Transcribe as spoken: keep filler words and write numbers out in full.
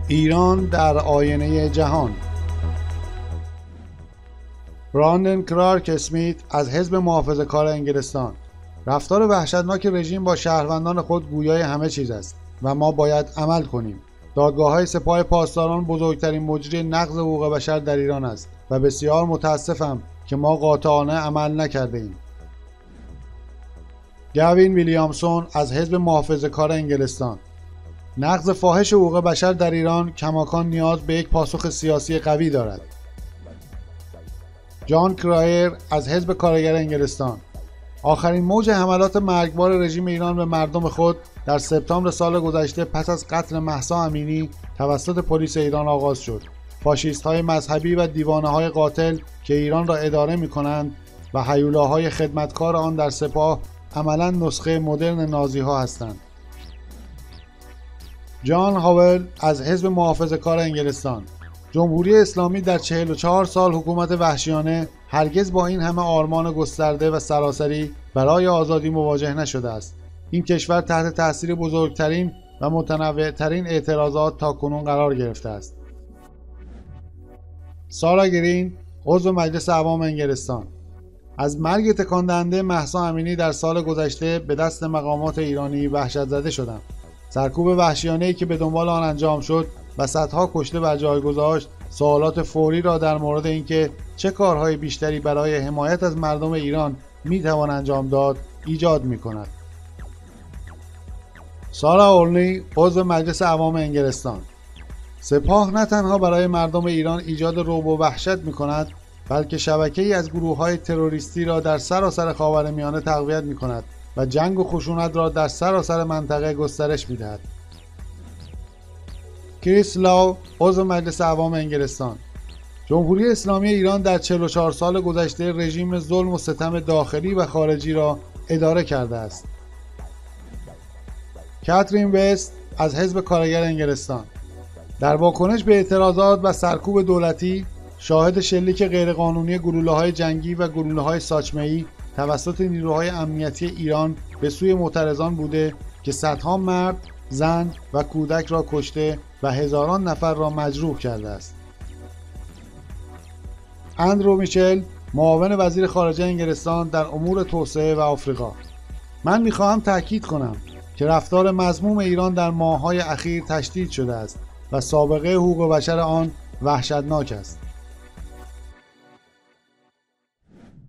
ایران در آینه جهان. براندن کلارک اسمیت از حزب محافظه‌کار انگلستان: رفتار وحشتناک رژیم با شهروندان خود گویای همه چیز است و ما باید عمل کنیم. دادگاه‌های سپاه پاسداران بزرگترین مجری نقض حقوق بشر در ایران است و بسیار متاسفم که ما قاطعانه عمل نکرده ایم. گوین ویلیامسون از حزب محافظه‌کار انگلستان: نقض فاحش حقوق بشر در ایران کماکان نیاز به یک پاسخ سیاسی قوی دارد. جان کرایر از حزب کارگر انگلستان: آخرین موج حملات مرگبار رژیم ایران به مردم خود در سپتامبر سال گذشته پس از قتل مهسا امینی توسط پلیس ایران آغاز شد. فاشیست‌های مذهبی و دیوانه‌های قاتل که ایران را اداره می‌کنند و هیولاهای خدمتکار آن در سپاه عملاً نسخه مدرن نازی‌ها هستند. جان هاول از حزب محافظه‌کار انگلستان: جمهوری اسلامی در چهل و چهار سال حکومت وحشیانه هرگز با این همه آرمان گسترده و سراسری برای آزادی مواجه نشده است. این کشور تحت تاثیر بزرگترین و متنوعترین اعتراضات تاکنون قرار گرفته است. سارا گرین عضو مجلس عوام انگلستان: از مرگ تکان دهنده مهسا امینی در سال گذشته به دست مقامات ایرانی وحشت زده شدم. سرکوب وحشیانه‌ای که به دنبال آن انجام شد و صدها کشته بر جای گذاشت، سوالات فوری را در مورد اینکه چه کارهای بیشتری برای حمایت از مردم ایران میتوان انجام داد ایجاد میکند. سارا اورنی عضو مجلس عوام انگلستان: سپاه نه تنها برای مردم ایران ایجاد رعب و وحشت میکند، بلکه شبکه‌ای از گروه‌های تروریستی را در سراسر خاورمیانه تقویت میکند و جنگ و خشونت را در سراسر منطقه گسترش میدهد. کریس لاو عضو مجلس عوام انگلستان: جمهوری اسلامی ایران در چهل و چهار سال گذشته رژیم ظلم و ستم داخلی و خارجی را اداره کرده است. کاترین وست از حزب کارگر انگلستان: در واکنش به اعتراضات و سرکوب دولتی شاهد شلیک غیرقانونی گلوله‌های جنگی و گلوله‌های ساچمه‌ای توسط نیروهای امنیتی ایران به سوی معترضان بوده که صدها مرد، زن و کودک را کشته و هزاران نفر را مجروح کرده است. اندرو میچل معاون وزیر خارجه انگلستان در امور توسعه و آفریقا: من میخواهم تاکید کنم که رفتار مذموم ایران در ماه‌های اخیر تشدید شده است و سابقه حقوق بشر آن وحشتناک است.